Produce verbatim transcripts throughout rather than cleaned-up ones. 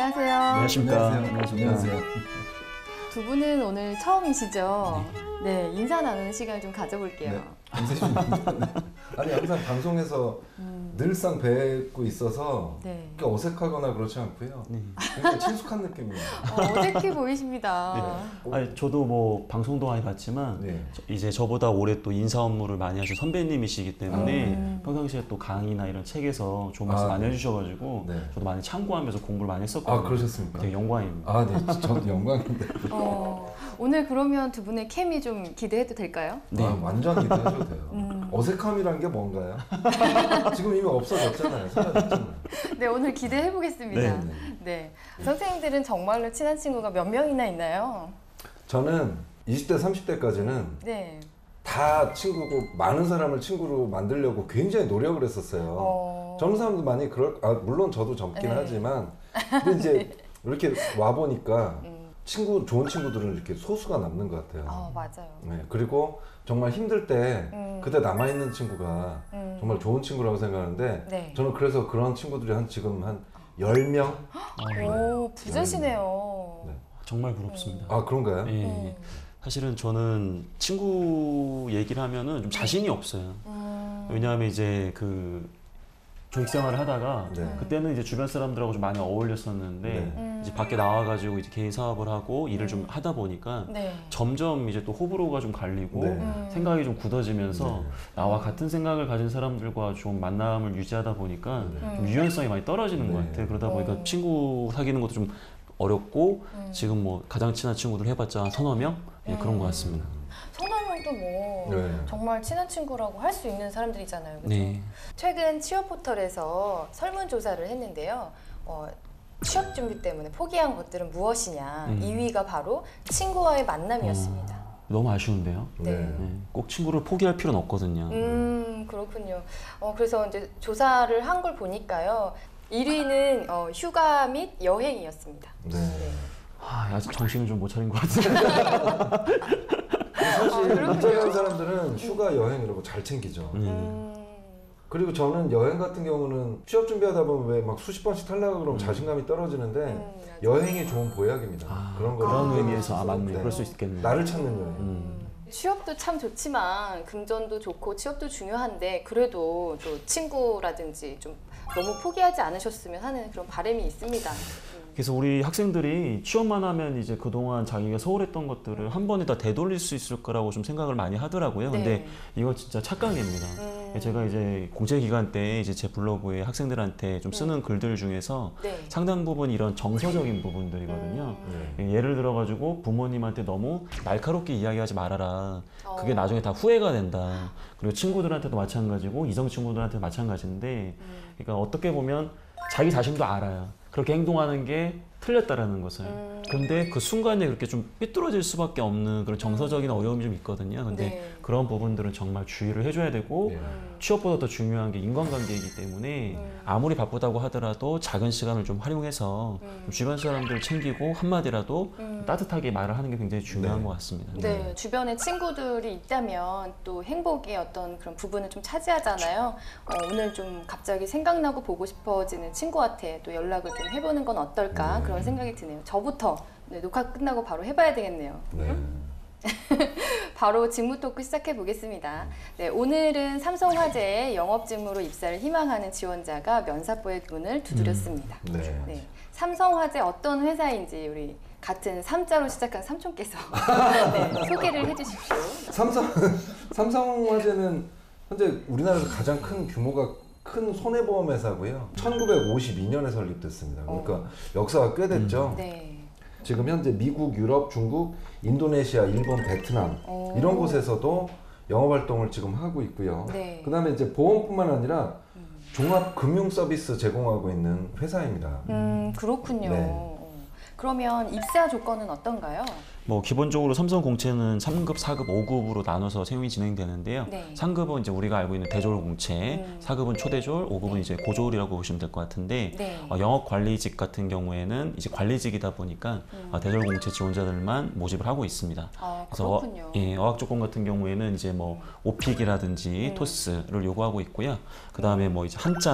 안녕하세요. 안녕하십니까. 안녕하세요. 안녕하세요. 두 분은 오늘 처음이시죠? 네, 인사 나누는 시간을 좀 가져볼게요. 네, 아니 항상 방송에서 음. 늘상 뵙고 있어서 네. 그렇게 어색하거나 그렇지 않고요. 네. 굉장히 친숙한 느낌이에요. 어, 어색해 보이십니다. 네. 아니, 저도 뭐 방송도 많이 봤지만 네. 저- 이제 저보다 오래 또 인사 업무를 많이 하신 선배님이시기 때문에 음. 평상시에 또 강의나 이런 책에서 좋은 말씀 아, 많이 네. 해주셔가지고 네. 저도 많이 참고하면서 공부를 많이 했었거든요. 아 그러셨습니까? 되게 영광입니다. 아 네, 저도 영광인데. 어, 오늘 그러면 두 분의 케미 좀 기대해도 될까요? 네. 아, 완전 기대해도 돼요. 음. 어색함이란 게 뭔가요? 지금 이미 없어졌잖아요. 사라졌잖아요. 네, 오늘 기대해 보겠습니다. 네, 네, 네. 선생님들은 정말로 친한 친구가 몇 명이나 있나요? 저는 이십 대, 삼십 대까지는 네. 다 친구고 많은 사람을 친구로 만들려고 굉장히 노력을 했었어요. 어... 젊은 사람도 많이 그럴, 아, 물론 저도 젊긴 네. 하지만, 근데 이제 이렇게 와 보니까 음. 친구 좋은 친구들은 이렇게 소수가 남는 것 같아요. 어, 맞아요. 네, 그리고 정말 힘들 때 음. 그때 남아 있는 친구가 음. 정말 좋은 친구라고 생각하는데, 네. 저는 그래서 그런 친구들이 한 지금 한 열 명? 오, 부자시네요. 네. 정말 부럽습니다. 아 그런가요? 예. 음. 사실은 저는 친구 얘기를 하면은 좀 자신이 없어요. 음. 왜냐하면 이제 그 조직 생활을 하다가 네. 그때는 이제 주변 사람들하고 좀 많이 어울렸었는데 네. 음. 이제 밖에 나와가지고 이제 개인 사업을 하고 일을 좀 음. 하다 보니까 네. 점점 이제 또 호불호가 좀 갈리고 네. 음. 생각이 좀 굳어지면서 네. 나와 같은 생각을 가진 사람들과 좀 만남을 유지하다 보니까 네. 좀 유연성이 많이 떨어지는 네. 것 같아요. 그러다 보니까 어. 친구 사귀는 것도 좀 어렵고 음. 지금 뭐 가장 친한 친구들 해봤자 한 서너 명? 예, 그런 것 같습니다. 서너 명도 뭐 네. 정말 친한 친구라고 할 수 있는 사람들이잖아요. 그렇죠? 네. 최근 취업 포털에서 설문조사를 했는데요. 어, 취업 준비 때문에 포기한 것들은 무엇이냐? 음. 이 위가 바로 친구와의 만남이었습니다. 어, 너무 아쉬운데요. 네. 네, 꼭 친구를 포기할 필요는 없거든요. 음, 그렇군요. 어, 그래서 이제 조사를 한 걸 보니까요. 일 위는 어, 휴가 및 여행이었습니다. 네. 네. 아, 아직 정신을 좀 못 차린 것 같아요. 사실 아, 그렇군요. 인터뷰한 사람들은 휴가 여행 이런 거 잘 챙기죠. 음. 음, 그리고 저는 여행 같은 경우는 취업 준비하다 보면 왜 막 수십 번씩 탈락하고 그러면 음. 자신감이 떨어지는데 음, 맞아요. 여행이 좋은 보약입니다. 아, 그런 거 그런 아. 의미에서 아 맞네. 네. 그럴 수 있겠네. 나를 찾는 여행. 음. 취업도 참 좋지만 금전도 좋고 취업도 중요한데 그래도 또 친구라든지 좀 너무 포기하지 않으셨으면 하는 그런 바람이 있습니다. 음. 그래서 우리 학생들이 취업만 하면 이제 그동안 자기가 소홀했던 것들을 한 번에 다 되돌릴 수 있을 거라고 좀 생각을 많이 하더라고요. 근데 네. 이거 진짜 착각입니다. 음. 제가 이제 공채 기간 때 이제 제 블로그에 학생들한테 좀 쓰는 글들 중에서 네. 상당 부분 이런 정서적인 부분들이거든요. 음. 네. 예를 들어가지고 부모님한테 너무 날카롭게 이야기하지 말아라. 그게 어. 나중에 다 후회가 된다. 그리고 친구들한테도 마찬가지고 이성 친구들한테도 마찬가지인데, 음. 그러니까 어떻게 보면 자기 자신도 알아요. 그렇게 행동하는 게 틀렸다라는 것을. 음. 근데 그 순간에 그렇게 좀 삐뚤어질 수밖에 없는 그런 정서적인 어려움이 좀 있거든요. 근데 네. 그런 부분들은 정말 주의를 해줘야 되고, 네. 음. 취업보다 더 중요한 게 인간관계이기 때문에 음. 아무리 바쁘다고 하더라도 작은 시간을 좀 활용해서 음. 좀 주변 사람들을 챙기고 한마디라도 음. 따뜻하게 말을 하는 게 굉장히 중요한 네. 것 같습니다. 네, 주변에 친구들이 있다면 또 행복의 어떤 그런 부분을 좀 차지하잖아요. 어, 오늘 좀 갑자기 생각나고 보고 싶어지는 친구한테 또 연락을 좀 해보는 건 어떨까 네. 그런 생각이 드네요. 저부터 네, 녹화 끝나고 바로 해봐야 되겠네요. 네. 바로 직무 토크 시작해 보겠습니다. 네, 오늘은 삼성화재에 영업 직무로 입사를 희망하는 지원자가 면사포의 문을 두드렸습니다. 네. 네, 삼성화재 어떤 회사인지 우리 같은 삼자로 시작한 삼촌께서 네, 소개를 해주십시오. 삼성 삼성화재는 현재 우리나라에서 가장 큰 규모가 큰 손해보험 회사고요. 천구백오십이 년에 설립됐습니다. 그러니까 어. 역사가 꽤 됐죠. 네. 지금 현재 미국, 유럽, 중국, 인도네시아, 일본, 베트남 오. 이런 곳에서도 영업 활동을 지금 하고 있고요. 네. 그다음에 이제 보험뿐만 아니라 음. 종합 금융 서비스 제공하고 있는 회사입니다. 음, 그렇군요. 네. 어. 그러면 입사 조건은 어떤가요? 뭐 기본적으로 삼성 공채는 삼 급, 사 급, 오 급으로 나눠서 채용이 진행되는데요. 네. 삼 급은 이제 우리가 알고 있는 대졸 공채, 음. 사 급은 초대졸, 오 급은 이제 고졸이라고 보시면 될 것 같은데, 네. 어, 영업 관리직 같은 경우에는 이제 관리직이다 보니까 음. 어, 대졸 공채 지원자들만 모집을 하고 있습니다. 아, 그래서 어, 그렇군요. 예, 어학 조건 같은 경우에는 이제 뭐 오픽이라든지 음. 토스를 요구하고 있고요. 그 다음에 뭐 이제 한자나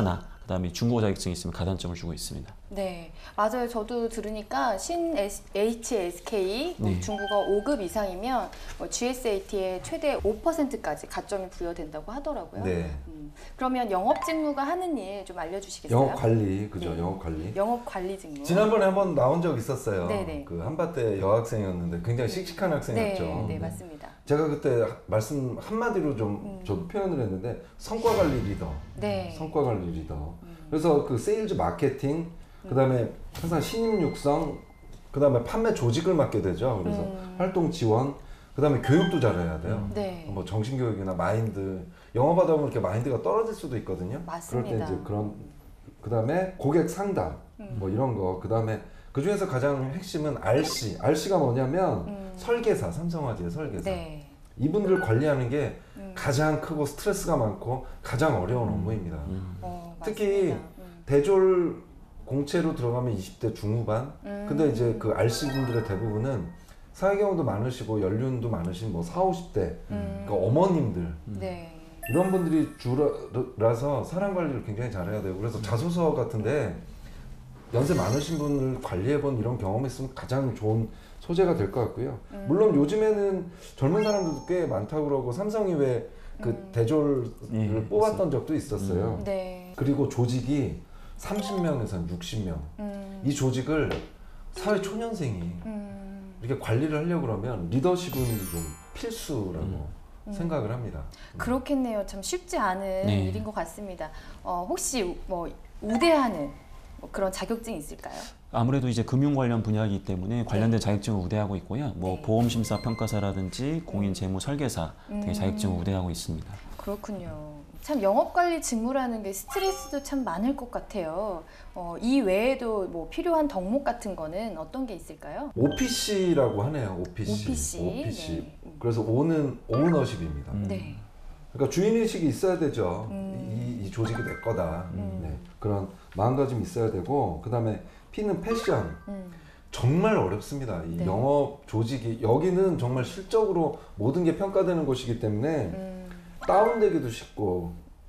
그다음에 중국어 자격증이 있으면 가산점을 주고 있습니다. 네, 맞아요. 저도 들으니까 신 에이치 에스 케이 뭐 네. 중국어 오 급 이상이면 뭐 지 에스 에이 티의 최대 오 퍼센트까지 가점이 부여된다고 하더라고요. 네. 음, 그러면 영업 직무가 하는 일 좀 알려주시겠어요? 영업 관리, 그죠? 네. 영업 관리. 영업 관리 직무. 지난번에 한번 나온 적 있었어요. 네네. 그 한밭대 여학생이었는데 굉장히 씩씩한 학생이었죠. 네, 네, 맞습니다. 제가 그때 말씀 한마디로 좀 음. 저도 표현을 했는데 성과 관리 리더. 네. 성과 관리 리더. 음. 그래서 그 세일즈 마케팅, 그다음에 항상 신입 육성, 그다음에 판매 조직을 맡게 되죠. 그래서 음. 활동 지원, 그다음에 교육도 잘해야 돼요. 네. 뭐 정신 교육이나 마인드, 영업하다 보면 이렇게 마인드가 떨어질 수도 있거든요. 맞습니다. 그럴 때 이제 그런 그다음에 고객 상담 음. 뭐 이런 거, 그다음에 그 중에서 가장 핵심은 알씨. 알씨가 뭐냐면 음. 설계사, 삼성화재의 설계사. 네. 이분들을 관리하는 게 음. 가장 크고 스트레스가 많고 가장 어려운 업무입니다. 음. 어, 특히 맞습니다. 음. 대졸 공채로 들어가면 이십 대 중후반. 음. 근데 이제 그 알씨 분들의 대부분은 사회 경험도 많으시고 연륜도 많으신 뭐 사오십 대 음. 그러니까 어머님들 네. 이런 분들이 주라서 사람 관리를 굉장히 잘해야 되고, 그래서 자소서 같은데 연세 많으신 분을 관리해본 이런 경험이 있으면 가장 좋은 소재가 될 것 같고요. 음. 물론 요즘에는 젊은 사람들도 꽤 많다고 그러고 삼성이 왜 그 음. 대졸을 예, 뽑았던 적도 있었어요. 네. 그리고 조직이 삼십 명에서 육십 명. 음. 이 조직을 사회 초년생이 음. 이렇게 관리를 하려고 그러면 리더십은 좀 필수라고 음. 생각을 합니다. 그렇겠네요. 참 쉽지 않은 네. 일인 것 같습니다. 어, 혹시 뭐 우대하는 뭐 그런 자격증이 있을까요? 아무래도 이제 금융 관련 분야이기 때문에 관련된 자격증을 우대하고 있고요. 뭐 네. 보험 심사 평가사라든지 공인 재무 설계사 등의 음. 자격증을 우대하고 있습니다. 그렇군요. 참 영업관리 직무라는 게 스트레스도 참 많을 것 같아요. 어, 이 외에도 뭐 필요한 덕목 같은 거는 어떤 게 있을까요? 오피씨라고 하네요. 오피씨. 오피씨. 오피씨. 네. 그래서 오는 오너십입니다. 음. 네. 그러니까 주인의식이 있어야 되죠. 음. 이, 이 조직이 내 거다. 음. 네. 그런 마음가짐이 있어야 되고, 그 다음에 P는 패션. 음. 정말 어렵습니다. 이 네. 영업 조직이, 여기는 정말 실적으로 모든 게 평가되는 곳이기 때문에 음. 다운되기도 쉽고,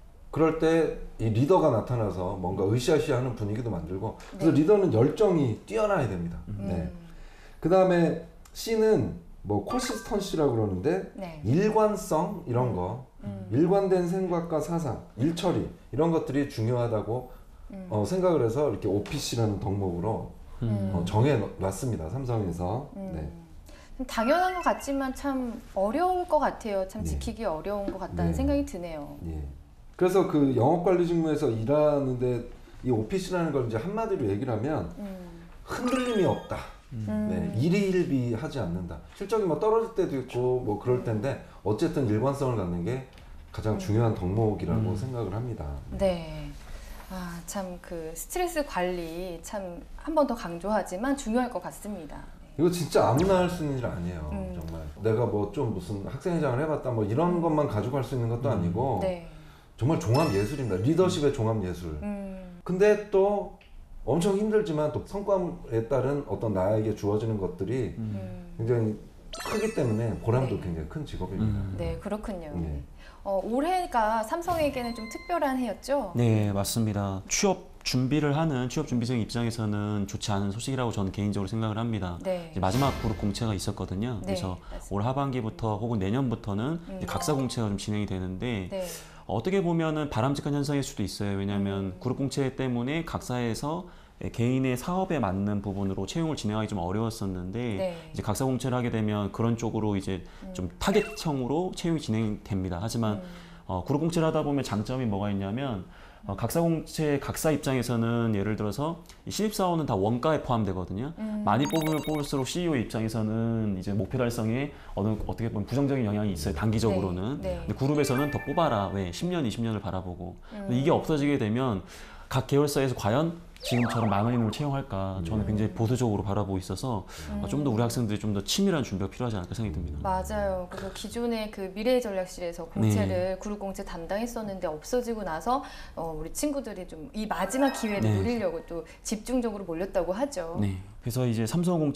그럴 때 이 리더가 나타나서 뭔가 으쌰으쌰하는 분위기도 만들고, 그래서 네. 리더는 열정이 뛰어나야 됩니다. 네. 음. 그 다음에 C는 뭐 콘시스턴시라고 그러는데 네. 일관성 이런 거, 음. 일관된 생각과 사상, 일처리 이런 것들이 중요하다고 음. 어, 생각을 해서 이렇게 오피씨라는 덕목으로 음. 어, 정해 놨습니다. 삼성에서. 음. 네. 좀 당연한 것 같지만 참 어려울 것 같아요. 참 네. 지키기 어려운 것 같다는 네. 생각이 드네요. 예. 그래서 그 영업관리 직무에서 일하는데 이 오피씨라는 걸 이제 한마디로 얘기를 하면 음. 흔들림이 없다. 음. 네, 일희일비하지 않는다. 실적이 뭐 떨어질 때도 있고 뭐 그럴 텐데 어쨌든 일관성을 갖는 게 가장 중요한 덕목이라고 음. 생각을 합니다. 네. 아, 참 그 스트레스 관리 참 한 번 더 강조하지만 중요할 것 같습니다. 이거 진짜 아무나 할 수 있는 일 아니에요. 음. 정말 내가 뭐 좀 무슨 학생회장을 해봤다 뭐 이런 것만 가지고 할 수 있는 것도 아니고 네. 정말 종합 예술입니다. 리더십의 종합 예술. 음. 근데 또 엄청 힘들지만 또 성과에 따른 어떤 나에게 주어지는 것들이 음. 굉장히 크기 때문에 보람도 네. 굉장히 큰 직업입니다. 음. 네, 그렇군요. 네. 어, 올해가 삼성에게는 좀 특별한 해였죠? 네, 맞습니다. 취업 준비를 하는 취업 준비생 입장에서는 좋지 않은 소식이라고 저는 개인적으로 생각을 합니다. 네. 이제 마지막 그룹 공채가 있었거든요. 네, 그래서 맞습니다. 올 하반기부터 혹은 내년부터는 음. 이제 각사 공채가 좀 진행이 되는데 네. 어떻게 보면은 바람직한 현상일 수도 있어요. 왜냐하면 음. 그룹 공채 때문에 각사에서 개인의 사업에 맞는 부분으로 채용을 진행하기 좀 어려웠었는데 네. 이제 각사 공채를 하게 되면 그런 쪽으로 이제 좀 타겟형으로 채용이 진행됩니다. 하지만 음. 어, 그룹 공채를 하다 보면 장점이 뭐가 있냐면 어, 각사 공채 각사 입장에서는 예를 들어서 이 신입사원은 다 원가에 포함되거든요. 음. 많이 뽑으면 뽑을수록 씨이오 입장에서는 이제 목표 달성에 어느 어떻게 보면 부정적인 영향이 있어요. 단기적으로는. 네, 네. 근데 그룹에서는 더 뽑아라. 왜 십 년, 이십 년을 바라보고. 근데 음. 이게 없어지게 되면 각 계열사에서 과연 지금처럼 많은 인원을 채용할까 저는 네. 굉장히 보수적으로 바라보고 있어서 어, 좀 더 우리 학생들이 좀 더 치밀한 준비가 필요하지 않을까 생각이 듭니다. 맞아요. 그래서 기존의 그 미래 전략실에서 공채를 그룹 공채 담당했었는데 없어지고 나서 어, 우리 친구들이 좀 이 마지막 기회를 네. 노리려고 또 집중적으로 몰렸다고 하죠. 네. 그래서 이제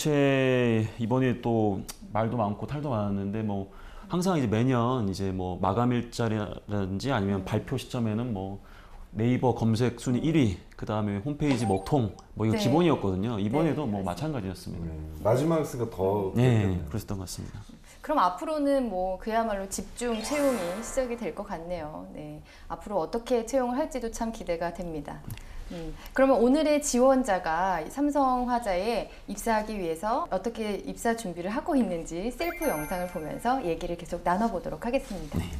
삼성공채 이번에 또 말도 많고 탈도 많았는데 뭐 항상 이제 매년 이제 뭐 마감 일자리라든지 아니면 발표 시점에는 뭐 네이버 검색 순위 일 위, 그 다음에 홈페이지 먹통, 뭐 이거 네. 기본이었거든요. 이번에도 네, 뭐 맞습니다. 마찬가지였습니다. 음, 마지막 쓰가 더 네, 그랬겠네요. 그랬던 것 같습니다. 그럼 앞으로는 뭐 그야말로 집중 채용이 시작이 될 것 같네요. 네. 앞으로 어떻게 채용을 할지도 참 기대가 됩니다. 음, 그러면 오늘의 지원자가 삼성화재에 입사하기 위해서 어떻게 입사 준비를 하고 있는지 셀프 영상을 보면서 얘기를 계속 나눠보도록 하겠습니다. 네.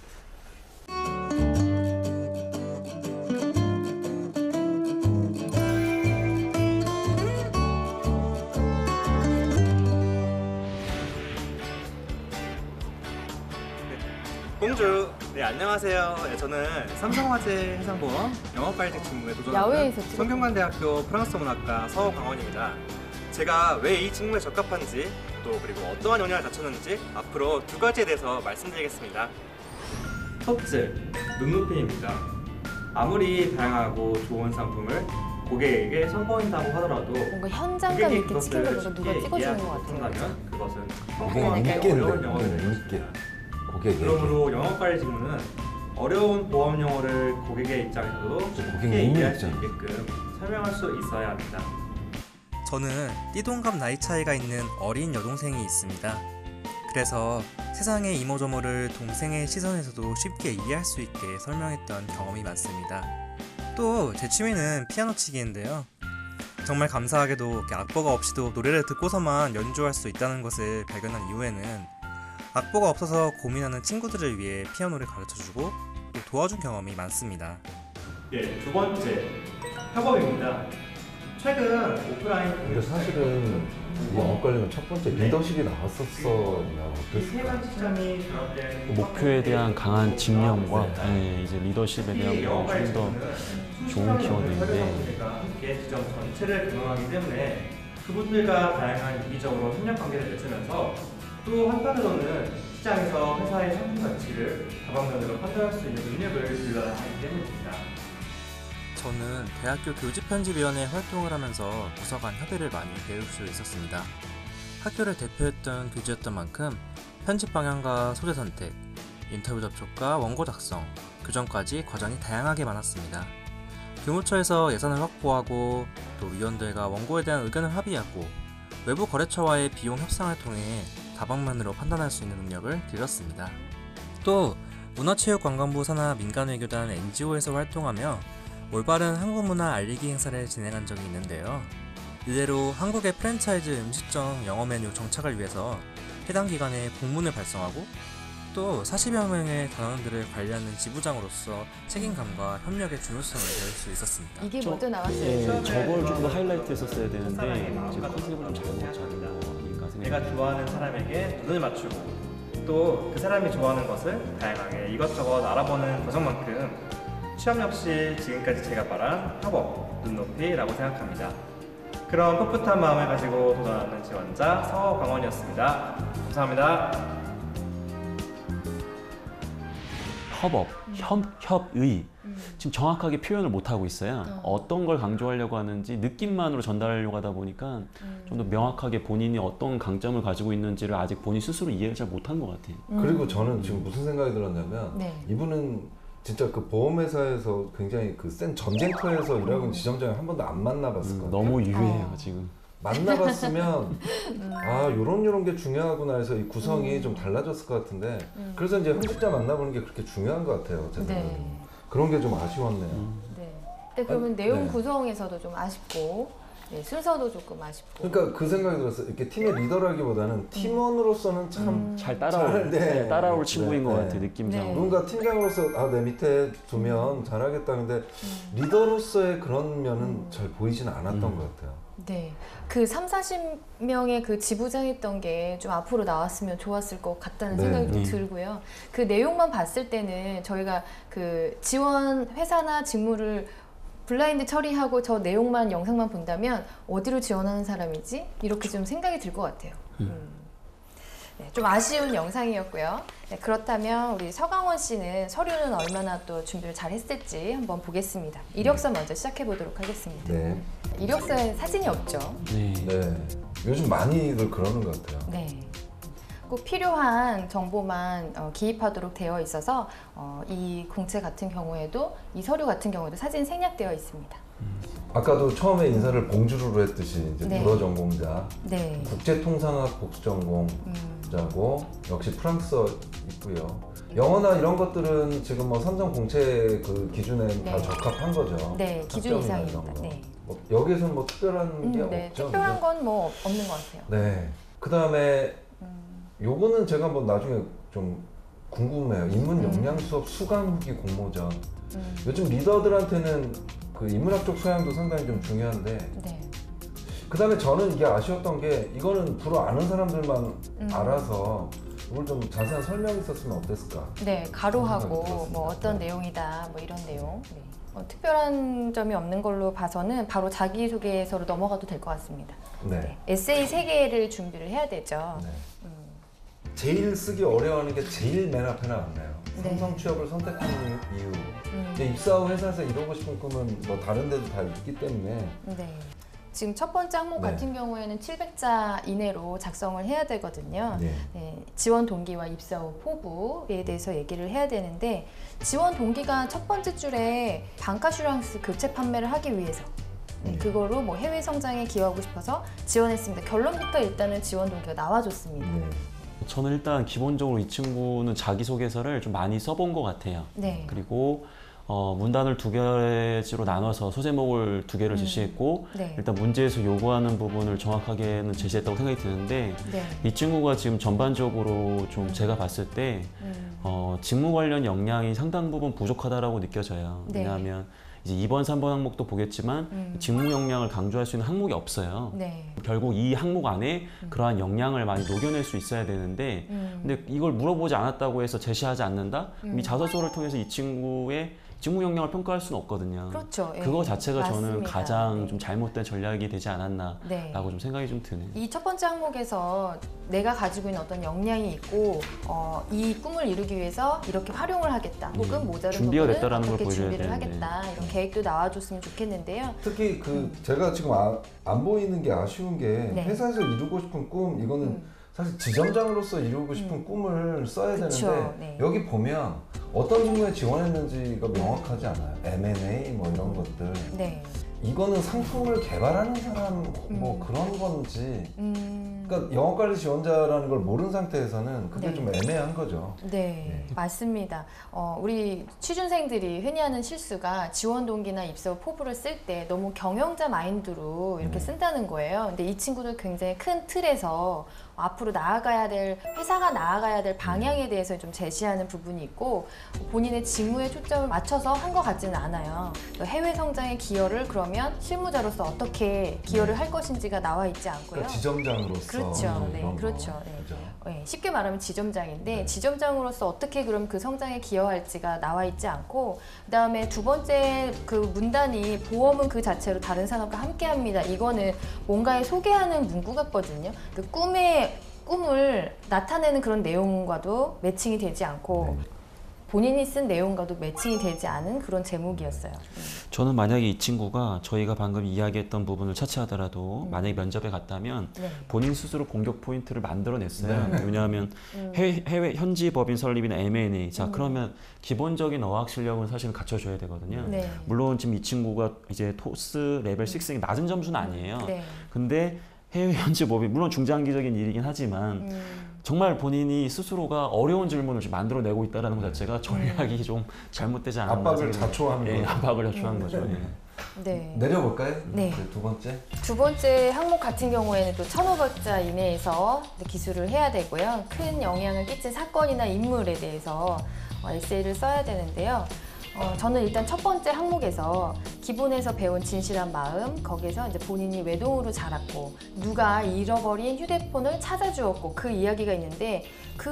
공주, 네 안녕하세요. 네, 저는 삼성화재 해상보험 영업발직 직무에 도전하는 야외에서 찍었구나. 성균관대학교 프랑스어문학과 서광원입니다. 제가 왜 이 직무에 적합한지 또 그리고 어떠한 영향을 다쳤는지 앞으로 두 가지에 대해서 말씀드리겠습니다. 첫째, 눈높이입니다. 아무리 다양하고 좋은 상품을 고객에게 선보인다고 하더라도 뭔가 현장감 고객이 있게 찍힌 걸 그것을 누가 쉽게 찍어주는 이해하지 것 같아요. 못한다면 그것은 고객 성공하기 어려운 인기인데, 영업이 될 고객 것입니다. 인기. 고객 그러므로 영업관리 직무는 어려운 보험 용어를 고객의 입장에서도 쉽게 고객님이 이해할 수 있잖아. 있게끔 설명할 수 있어야 합니다. 저는 띠동갑 나이 차이가 있는 어린 여동생이 있습니다. 그래서 세상의 이모저모를 동생의 시선에서도 쉽게 이해할 수 있게 설명했던 경험이 많습니다. 또 제 취미는 피아노 치기인데요. 정말 감사하게도 이렇게 악보가 없이도 노래를 듣고서만 연주할 수 있다는 것을 발견한 이후에는 악보가 없어서 고민하는 친구들을 위해 피아노를 가르쳐주고 또 도와준 경험이 많습니다. 예, 두 번째, 협업입니다. 최근 오프라인 근데 사실은 이 영업관리는 첫 번째 리더십이 나왔었어야 이세 어땠을까? 가지 시점이 결합된 그 목표에 대한 강한 집념과 네, 이제 리더십에 대한 좀 더 좋은 키워드인데 함께 지점 전체를 경영하기 때문에 그분들과 다양한 유기적으로 협력 관계를 맺으면서 또 한편으로는 시장에서 회사의 상품 가치를 다방면으로 판단할 수 있는 능력을 길러야 하기 때문입니다. 저는 대학교 교직편집위원회 활동을 하면서 부서 간 협의를 많이 배울 수 있었습니다. 학교를 대표했던 교지였던 만큼 편집 방향과 소재 선택, 인터뷰 접촉과 원고 작성, 교정까지 과정이 다양하게 많았습니다. 교무처에서 예산을 확보하고 또 위원들과 원고에 대한 의견을 합의하고 외부 거래처와의 비용 협상을 통해 다방면으로 판단할 수 있는 능력을 길렀습니다. 또 문화체육관광부 산하 민간외교단 엔지오에서 활동하며 올바른 한국 문화 알리기 행사를 진행한 적이 있는데요. 이대로 한국의 프랜차이즈 음식점 영어 메뉴 정착을 위해서 해당 기관에 공문을 발송하고 또 사십여 명의 단원들을 관리하는 지부장으로서 책임감과 협력의 중요성을 배울 수 있었습니다. 이게 저- 먼저 나왔어요. 예, 저걸 좀 더 하이라이트 했었어야 되는데 이제 컨셉을 좀 잘못 잡은 거 아닌가 생각합니다. 내가 좋아하는 사람에게 눈을 맞추고 또 그 사람이 좋아하는 것을 다양하게 이것저것 알아보는 과정만큼 취업 역시 지금까지 제가 말한 협업, 눈높이라고 생각합니다. 그런 풋풋한 마음을 가지고 도전하는 지원자 서광원이었습니다. 감사합니다. 협업, 협, 협의. 음. 지금 정확하게 표현을 못 하고 있어요. 어떤 걸 강조하려고 하는지 느낌만으로 전달하려고 하다 보니까 음. 좀 더 명확하게 본인이 어떤 강점을 가지고 있는지를 아직 본인 스스로 이해를 잘 못한 것 같아요. 그리고 저는 지금 무슨 생각이 들었냐면 네. 이분은 진짜 그 보험회사에서 굉장히 그 센 전쟁터에서 일하고 있는 지점장을 한 번도 안 만나봤을 음, 것 같아요. 너무 유해해요 어. 지금. 만나봤으면 아 요런 요런 게 중요하구나 해서 이 구성이 음. 좀 달라졌을 것 같은데 음. 그래서 이제 현직자 만나보는 게 그렇게 중요한 것 같아요. 제 생각에. 네. 그런 게 좀 아쉬웠네요. 네. 근데 그러면 아, 내용 네. 구성에서도 좀 아쉽고 네, 순서도 조금 아쉽고. 그러니까 그 생각이 들었어요. 이렇게 팀의 리더라기보다는 팀원으로서는 참 음. 잘 따라올, 잘, 네. 네, 따라올 친구인 네, 것 네. 같아요 느낌상. 네. 뭔가 팀장으로서 아 내 밑에 두면 잘하겠다는데 음. 리더로서의 그런 면은 음. 잘 보이지는 않았던 음. 것 같아요. 네. 그 삼사십 명의 그 지부장했던 게 좀 앞으로 나왔으면 좋았을 것 같다는 네. 생각이 좀 네. 들고요. 그 내용만 봤을 때는 저희가 그 지원 회사나 직무를 블라인드 처리하고 저 내용만 영상만 본다면 어디로 지원하는 사람이지? 이렇게 좀 생각이 들 것 같아요. 음. 음. 네, 좀 아쉬운 영상이었고요. 네, 그렇다면 우리 서광원 씨는 서류는 얼마나 또 준비를 잘 했을지 한번 보겠습니다. 이력서 먼저 시작해 보도록 하겠습니다. 네. 이력서에 사진이 없죠. 네. 네. 요즘 많이들 그러는 것 같아요. 네. 꼭 필요한 정보만 어, 기입하도록 되어 있어서 어, 이 공채 같은 경우에도 이 서류 같은 경우에도 사진 생략되어 있습니다. 아까도 처음에 인사를 봉주루로 했듯이 이제 네. 불어 전공자, 네. 국제통상학 복수 전공자고 음. 역시 프랑스어 있고요. 영어나 이런 것들은 지금 뭐 삼성 공채 그 기준에 다 네. 적합한 거죠. 네, 기준 학점이나 이런 이상입니다. 거. 네. 뭐 여기서는 뭐 특별한 게 음, 네. 없죠. 특별한 그죠? 건 뭐 없는 것 같아요. 네. 그 다음에 음. 요거는 제가 뭐 나중에 좀 궁금해요. 인문 음. 역량 수업 수강 후기 공모전. 음. 요즘 리더들한테는 그 인문학적 소양도 상당히 좀 중요한데, 네. 그 다음에 저는 이게 아쉬웠던 게 이거는 불어 아는 사람들만 음. 알아서 이걸 좀 자세한 설명이 있었으면 어땠을까? 네, 가로하고 들었습니다. 뭐 어떤 네. 내용이다, 뭐 이런 내용. 네. 어, 특별한 점이 없는 걸로 봐서는 바로 자기소개서로 넘어가도 될 것 같습니다. 네. 네. 에세이 세 개를 준비를 해야 되죠. 네. 음. 제일 쓰기 어려워하는 게 제일 맨 앞에 나왔네요. 네. 삼성 취업을 선택하는 이유. 음. 근데 입사 후 회사에서 이루고 싶은 꿈은 뭐 다른 데도 다 있기 때문에 네. 지금 첫 번째 항목 네. 같은 경우에는 칠백 자 이내로 작성을 해야 되거든요. 네. 네, 지원 동기와 입사 후 포부에 대해서 얘기를 해야 되는데, 지원 동기가 첫 번째 줄에 방카슈랑스 교체 판매를 하기 위해서 네, 음. 그거로 뭐 해외 성장에 기여하고 싶어서 지원했습니다. 결론부터 일단은 지원 동기가 나와줬습니다. 네. 저는 일단 기본적으로 이 친구는 자기소개서를 좀 많이 써본 것 같아요. 네. 그리고 어, 문단을 두 가지로 나눠서 소제목을 두 개를 음. 제시했고 네. 일단 문제에서 요구하는 부분을 정확하게는 제시했다고 생각이 드는데, 네. 이 친구가 지금 전반적으로 좀 제가 봤을 때 음. 어, 직무 관련 역량이 상당 부분 부족하다라고 느껴져요. 네. 왜냐하면 이제 이 번, 삼 번 항목도 보겠지만 음. 직무 역량을 강조할 수 있는 항목이 없어요. 네. 결국 이 항목 안에 음. 그러한 역량을 많이 녹여낼 수 있어야 되는데, 음. 근데 이걸 물어보지 않았다고 해서 제시하지 않는다? 그럼 음. 이 자소서를 통해서 이 친구의 직무 역량을 평가할 수는 없거든요. 그렇죠. 예. 그거 자체가 저는 맞습니다. 가장 네. 좀 잘못된 전략이 되지 않았나라고 네. 좀 생각이 좀 드네요. 이 첫 번째 항목에서 내가 가지고 있는 어떤 역량이 있고 어, 이 꿈을 이루기 위해서 이렇게 활용을 하겠다, 혹은 음, 모자른 준비가 부분은 됐다라는 걸 어떻게 보여줘야 준비를 되는데. 하겠다, 이런 계획도 나와줬으면 좋겠는데요. 특히 그 제가 지금 아, 안 보이는 게 아쉬운 게 네. 회사에서 이루고 싶은 꿈, 이거는 음. 사실 지점장으로서 이루고 싶은 음. 꿈을 써야 그쵸, 되는데 네. 여기 보면 어떤 직무에 지원했는지가 명확하지 않아요. 엠 앤 에이 뭐 이런 것들. 네. 이거는 상품을 개발하는 사람 뭐 음. 그런 건지, 음. 그러니까 영업관리 지원자라는 걸 모르는 상태에서는 그게 네. 좀 애매한 거죠. 네, 네. 맞습니다. 어, 우리 취준생들이 흔히 하는 실수가 지원 동기나 입사 후 포부를 쓸 때 너무 경영자 마인드로 이렇게 네. 쓴다는 거예요. 근데 이 친구도 굉장히 큰 틀에서 앞으로 나아가야 될, 회사가 나아가야 될 방향에 대해서 좀 제시하는 부분이 있고, 본인의 직무에 초점을 맞춰서 한 것 같지는 않아요. 해외 성장에 기여를 그러면 실무자로서 어떻게 기여를 할 것인지가 나와 있지 않고요. 그러니까 지점장으로서 그렇죠. 네, 이런 거. 그렇죠. 네. 그죠? 네, 쉽게 말하면 지점장인데, 네. 지점장으로서 어떻게 그럼 그 성장에 기여할지가 나와 있지 않고, 그다음에 두 번째 그 문단이 보험은 그 자체로 다른 산업과 함께합니다. 이거는 뭔가에 소개하는 문구 같거든요. 그 꿈의 꿈을 나타내는 그런 내용과도 매칭이 되지 않고 네. 본인이 쓴 내용과도 매칭이 되지 않은 그런 제목이었어요. 저는 만약에 이 친구가 저희가 방금 이야기했던 부분을 차치하더라도 음. 만약에 면접에 갔다면 네. 본인 스스로 공격 포인트를 만들어냈어요. 네. 왜냐하면 음. 해외, 해외 현지 법인 설립이나 엠 앤 에이, 자 음. 그러면 기본적인 어학 실력은 사실은 갖춰줘야 되거든요. 네. 물론 지금 이 친구가 이제 토스 레벨 육이 낮은 점수는 아니에요. 네. 근데 해외 현지 법인, 물론 중장기적인 일이긴 하지만 음. 정말 본인이 스스로가 어려운 질문을 지금 만들어내고 있다는 것 자체가 전략이 좀 잘못되지 않았나 압박을 생각이 자초하는 예, 거죠. 압박을 자초한 음. 거죠. 예. 네. 내려볼까요? 네. 이제 두 번째. 두 번째 항목 같은 경우에는 또 천오백 자 이내에서 기술을 해야 되고요. 큰 영향을 끼친 사건이나 인물에 대해서 어, 에세이를 써야 되는데요. 어, 저는 일단 첫 번째 항목에서 기본에서 배운 진실한 마음, 거기에서 이제 본인이 외동으로 자랐고 누가 잃어버린 휴대폰을 찾아주었고 그 이야기가 있는데,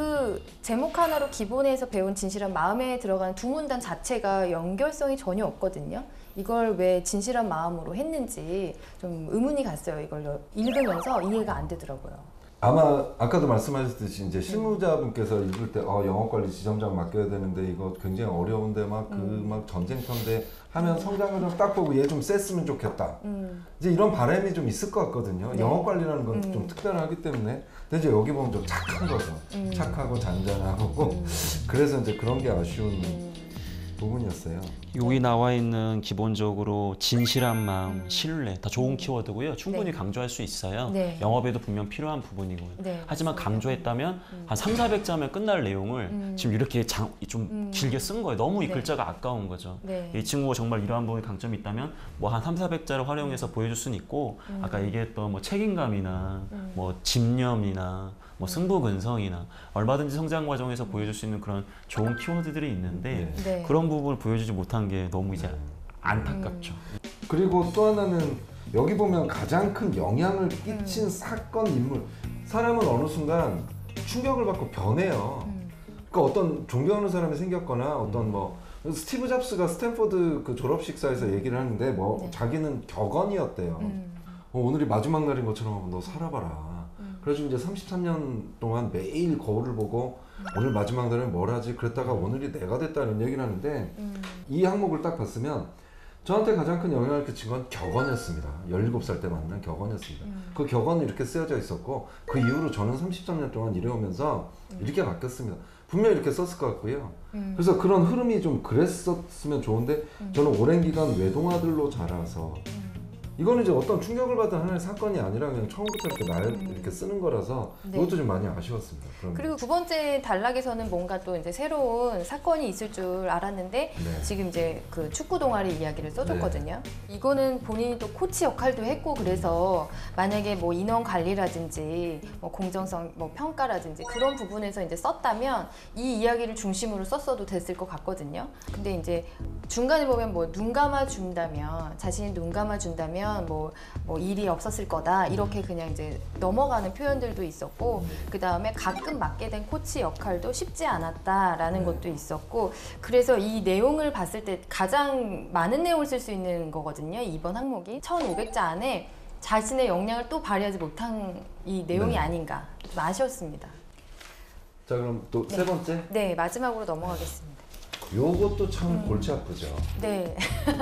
그 제목 하나로 기본에서 배운 진실한 마음에 들어가는 두 문단 자체가 연결성이 전혀 없거든요. 이걸 왜 진실한 마음으로 했는지 좀 의문이 갔어요. 이걸 읽으면서 이해가 안 되더라고요. 아마 아까도 말씀하셨듯이 이제 실무자분께서 읽을 때 어, 영업관리 지점장 맡겨야 되는데 이거 굉장히 어려운데 막 그 막 음. 전쟁터인데 하면 성장을 딱 보고 얘 좀 셌으면 좋겠다. 음. 이제 이런 바람이 좀 있을 것 같거든요. 네. 영업관리라는 건 좀 음. 특별하기 때문에. 근데 이제 여기 보면 좀 착한 거죠. 음. 착하고 잔잔하고 음. 그래서 이제 그런 게 아쉬운 음. 부분이었어요. 여기 나와 있는 기본적으로 진실한 마음, 음. 신뢰 다 좋은 키워드고요. 충분히 네. 강조할 수 있어요. 네. 영업에도 분명 필요한 부분이고요. 네, 하지만 맞습니다. 강조했다면 음. 한 삼사백 점에 끝날 내용을 음. 지금 이렇게 장, 좀 음. 길게 쓴 거예요. 너무 이 네. 글자가 아까운 거죠. 네. 이 친구가 정말 이러한 부분에 강점이 있다면 뭐 한 삼사백 자를 활용해서 보여줄 수는 있고 음. 아까 얘기했던 뭐 책임감이나 음. 뭐 집념이나 뭐 승부근성이나 얼마든지 성장 과정에서 보여줄 수 있는 그런 좋은 키워드들이 있는데 네. 네. 그런 부분을 보여주지 못한 게 너무 이제 네. 안타깝죠. 그리고 또 하나는 여기 보면 가장 큰 영향을 끼친 음. 사건 인물. 사람은 어느 순간 충격을 받고 변해요. 음. 그러니까 어떤 존경하는 사람이 생겼거나 어떤 뭐 스티브 잡스가 스탠포드 그 졸업식사에서 얘기를 하는데 뭐 네. 자기는 격언이었대요. 음. 어, 오늘이 마지막 날인 것처럼 너 살아봐라. 음. 그래가지고 이제 삼십삼 년 동안 매일 거울을 보고 오늘 마지막 날은 뭘 하지? 그랬다가 오늘이 내가 됐다는 얘기를 하는데 음. 이 항목을 딱 봤으면 저한테 가장 큰 영향을 끼친 건 격언이었습니다. 열일곱 살 때 만난 격언이었습니다. 음. 그 격언이 이렇게 쓰여져 있었고 그 이후로 저는 삼십삼 년 동안 일해오면서 이렇게 바뀌었습니다. 분명히 이렇게 썼을 것 같고요. 음. 그래서 그런 흐름이 좀 그랬었으면 좋은데 음. 저는 오랜 기간 외동아들로 자라서 음. 이거는 이제 어떤 충격을 받은 하나의 사건이 아니라 그냥 처음부터 이렇게 날 음. 이렇게 쓰는 거라서 네. 이것도 좀 많이 아쉬웠습니다. 그런 그리고 두 번째 단락에서는 뭔가 또 이제 새로운 사건이 있을 줄 알았는데 네. 지금 이제 그 축구 동아리 이야기를 써줬거든요. 이거는 본인이 또 코치 역할도 했고 그래서 만약에 뭐 인원 관리라든지 뭐 공정성, 뭐 평가라든지 그런 부분에서 이제 썼다면 이 이야기를 중심으로 썼어도 됐을 것 같거든요. 근데 이제 중간에 보면 뭐 눈 감아 준다면 자신이 눈 감아 준다면 뭐, 뭐 일이 없었을 거다 이렇게 그냥 이제 넘어가는 표현들도 있었고 그 다음에 가끔 맡게 된 코치 역할도 쉽지 않았다라는 네. 것도 있었고 그래서 이 내용을 봤을 때 가장 많은 내용을 쓸 수 있는 거거든요. 이번 항목이 천오백 자 안에 자신의 역량을 또 발휘하지 못한 이 내용이 네. 아닌가 좀 아쉬웠습니다. 자 그럼 또 세 네. 번째 네, 마지막으로 넘어가겠습니다. 요것도 참 음. 골치 아프죠. 네,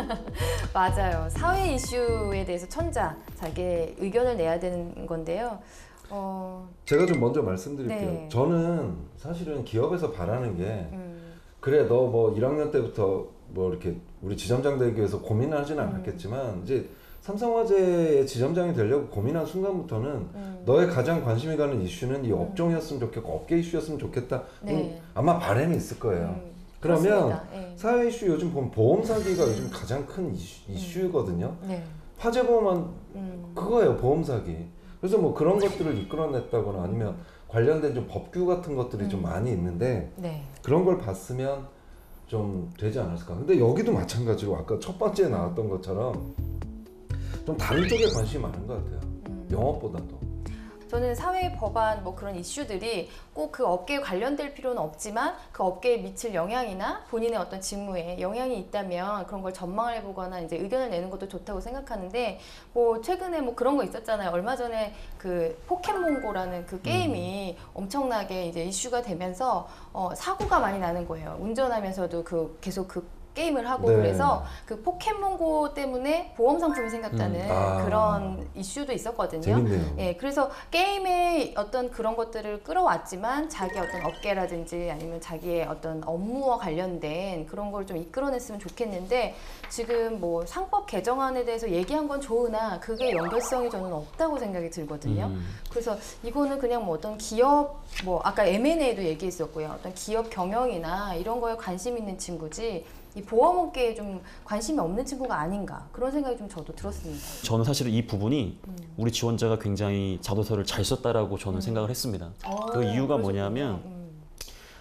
맞아요. 사회 이슈에 대해서 천자 자기의 의견을 내야 되는 건데요. 어, 제가 좀 먼저 말씀드릴게요. 네. 저는 사실은 기업에서 바라는 게 음, 그래 너 뭐 일 학년 때부터 뭐 이렇게 우리 지점장 되기 위해서 고민을 하지는 음. 않았겠지만 이제 삼성화재의 지점장이 되려고 고민한 순간부터는 음. 너의 가장 관심이 가는 이슈는 이 업종이었으면 좋겠고 업계 이슈였으면 좋겠다. 네. 음, 아마 바람이 있을 거예요. 음, 그러면 그렇습니다. 네. 사회 이슈 요즘 보면 보험 사기가 요즘 가장 큰 이슈, 이슈거든요. 네. 화재 보험은 음, 그거예요, 보험 사기. 그래서 뭐 그런 것들을 이끌어냈다거나 아니면 관련된 좀 법규 같은 것들이 좀 음. 많이 있는데 네. 그런 걸 봤으면 좀 되지 않았을까. 근데 여기도 마찬가지로 아까 첫 번째에 나왔던 것처럼 좀 다른 쪽에 관심이 많은 것 같아요. 음. 영업보다도. 저는 사회 법안 뭐 그런 이슈들이 꼭 그 업계에 관련될 필요는 없지만 그 업계에 미칠 영향이나 본인의 어떤 직무에 영향이 있다면 그런 걸 전망을 해보거나 이제 의견을 내는 것도 좋다고 생각하는데 뭐 최근에 뭐 그런 거 있었잖아요. 얼마 전에 그 포켓몬고라는 그 게임이 엄청나게 이제 이슈가 되면서 어, 사고가 많이 나는 거예요. 운전하면서도 그 계속 그 게임을 하고 네. 그래서 그 포켓몬고 때문에 보험 상품이 생겼다는 음. 아. 그런 이슈도 있었거든요. 재밌네요. 예, 그래서 게임의 어떤 그런 것들을 끌어왔지만 자기 어떤 업계라든지 아니면 자기의 어떤 업무와 관련된 그런 걸 좀 이끌어냈으면 좋겠는데 지금 뭐 상법 개정안에 대해서 얘기한 건 좋으나 그게 연결성이 저는 없다고 생각이 들거든요. 음. 그래서 이거는 그냥 뭐 어떤 기업 뭐 아까 엠 앤 에이도 얘기했었고요. 어떤 기업 경영이나 이런 거에 관심 있는 친구지 이 보험업계에 좀 관심이 없는 친구가 아닌가 그런 생각이 좀 저도 들었습니다. 저는 사실 이 부분이 음. 우리 지원자가 굉장히 자소서를 잘 썼다라고 저는 음. 생각을 했습니다. 어, 그 이유가 그러셨군요. 뭐냐면 음.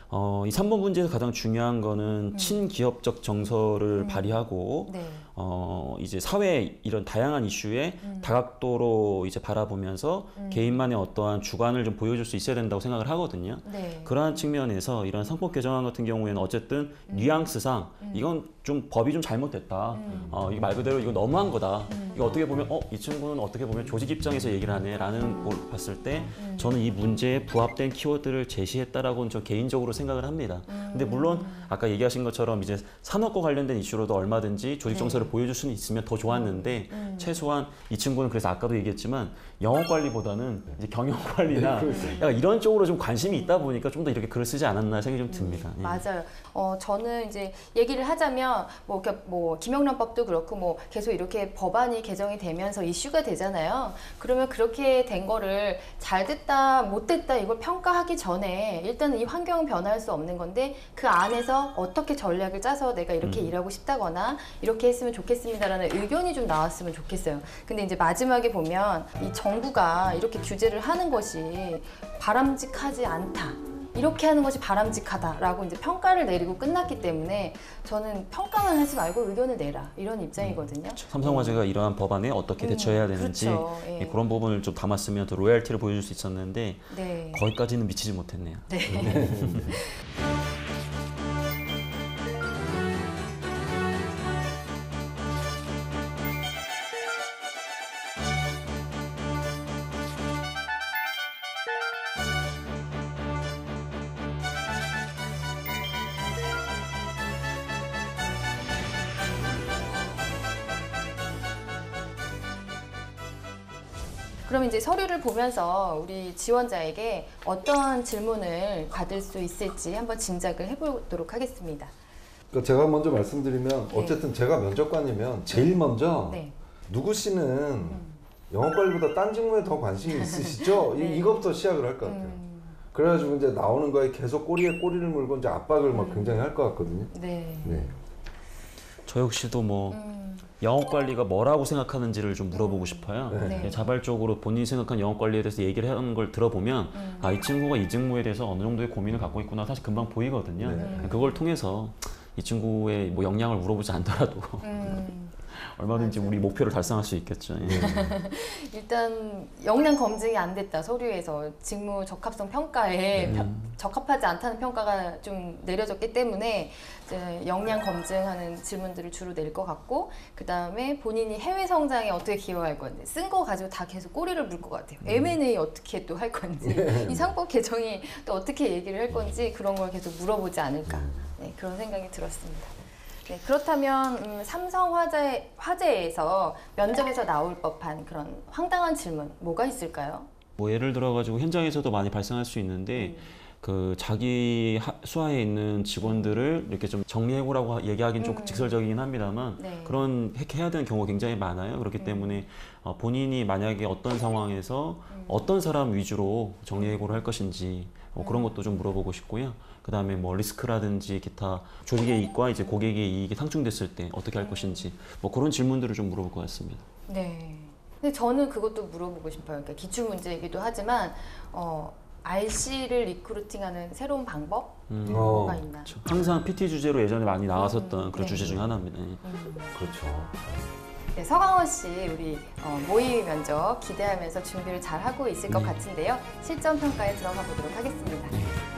어, 이 삼 번 문제에서 가장 중요한 거는 음. 친기업적 정서를 음. 발휘하고 네. 어, 이제 사회 이런 다양한 이슈에 음. 다각도로 이제 바라보면서 음. 개인만의 어떠한 주관을 좀 보여줄 수 있어야 된다고 생각을 하거든요. 네. 그러한 측면에서 이런 상법 개정안 같은 경우에는 어쨌든 음. 뉘앙스상 음. 이건 좀 법이 좀 잘못됐다. 음. 어, 이거 말 그대로 이거 너무한 거다. 음. 이거 어떻게 보면 어, 이 친구는 어떻게 보면 조직 입장에서 얘기를 하네라는 걸 봤을 때 음. 저는 이 문제에 부합된 키워드를 제시했다라고는 저 개인적으로 생각을 합니다. 음. 근데 물론 아까 얘기하신 것처럼 이제 산업과 관련된 이슈로도 얼마든지 조직 정서를 네. 보여줄 수는 있으면 더 좋았는데 음. 최소한 이 친구는 그래서 아까도 얘기했지만 영업 관리보다는 이제 경영 관리나 네, 그렇죠. 약간 이런 쪽으로 좀 관심이 있다 보니까 좀 더 이렇게 글을 쓰지 않았나 생각이 좀 듭니다. 예. 맞아요. 어, 저는 이제 얘기를 하자면 뭐, 이렇게 뭐 김영란법도 그렇고 뭐 계속 이렇게 법안이 개정이 되면서 이슈가 되잖아요. 그러면 그렇게 된 거를 잘 됐다, 못 됐다 이걸 평가하기 전에 일단은 이 환경은 변화할 수 없는 건데 그 안에서 어떻게 전략을 짜서 내가 이렇게 음. 일하고 싶다거나 이렇게 했으면 좋겠습니다라는 의견이 좀 나왔으면 좋겠어요. 근데 이제 마지막에 보면 이 정부가 이렇게 규제를 하는 것이 바람직하지 않다. 이렇게 하는 것이 바람직하다라고 이제 평가를 내리고 끝났기 때문에 저는 평가만 하지 말고 의견을 내라 이런 입장이거든요. 삼성화재가 이러한 법안에 어떻게 음, 대처해야 되는지 그렇죠. 예. 예, 그런 부분을 좀 담았으면 더 로얄티를 보여줄 수 있었는데 네. 거기까지는 미치지 못했네요. 네. 그럼 이제 서류를 보면서 우리 지원자에게 어떤 질문을 받을 수 있을지 한번 짐작을 해보도록 하겠습니다. 그러니까 제가 먼저 말씀드리면 네. 어쨌든 제가 면접관이면 제일 먼저 네. 누구 씨는 영업 관리보다 딴 직무에 더 관심이 있으시죠? 네. 이, 이것부터 시작을 할 것 같아요. 음, 그래가지고 이제 나오는 거에 계속 꼬리에 꼬리를 물고 이제 압박을 막 굉장히 할 것 같거든요. 네. 네. 저 역시도 뭐 음, 영업 관리가 뭐라고 생각하는지를 좀 물어보고 싶어요. 네. 네. 자발적으로 본인이 생각한 영업 관리에 대해서 얘기를 하는 걸 들어보면 음. 아, 이 친구가 이 직무에 대해서 어느 정도의 고민을 갖고 있구나 사실 금방 보이거든요. 네. 그걸 통해서 이 친구의 뭐 역량을 물어보지 않더라도 음. 얼마든지 우리 목표를 달성할 수 있겠죠. 예. 일단 역량 검증이 안 됐다 서류에서 직무 적합성 평가에 네. 펴- 적합하지 않다는 평가가 좀 내려졌기 때문에 이제 역량 검증하는 질문들을 주로 낼 것 같고 그 다음에 본인이 해외 성장에 어떻게 기여할 건지 쓴 거 가지고 다 계속 꼬리를 물 것 같아요. 엠 앤 에이 어떻게 또 할 건지 이 상법 개정이 또 어떻게 얘기를 할 건지 그런 걸 계속 물어보지 않을까 네, 그런 생각이 들었습니다. 네, 그렇다면 음, 삼성 화재, 화재에서 면접에서 나올 법한 그런 황당한 질문 뭐가 있을까요? 뭐 예를 들어 가지고 현장에서도 많이 발생할 수 있는데 그 자기 하- 수하에 있는 직원들을 이렇게 좀 정리해보라고 얘기하기는 좀 음. 직설적이긴 합니다만 네. 그런 해- 해야 되는 경우가 굉장히 많아요. 그렇기 음. 때문에 어, 본인이 만약에 어떤 상황에서 음. 어떤 사람 위주로 정리해고를 할 것인지 어, 그런 음. 것도 좀 물어보고 싶고요. 그 다음에 뭐 리스크라든지 기타 조직의 이익과 이제 고객의 이익이 상충됐을 때 어떻게 할 음. 것인지 뭐 그런 질문들을 좀 물어볼 것 같습니다. 네. 근데 저는 그것도 물어보고 싶어요. 그러니까 기출 문제이기도 하지만 어, 알 씨를 리크루팅하는 새로운 방법 음. 어. 뭐가 있나? 그렇죠. 항상 피티 주제로 예전에 많이 나왔었던 음, 그런 네. 주제 중에 하나입니다. 예. 음. 그렇죠. 네, 서강원 씨 우리 어, 모의 면접 기대하면서 준비를 잘 하고 있을 것 네. 같은데요. 실전 평가에 들어가 보도록 하겠습니다. 네.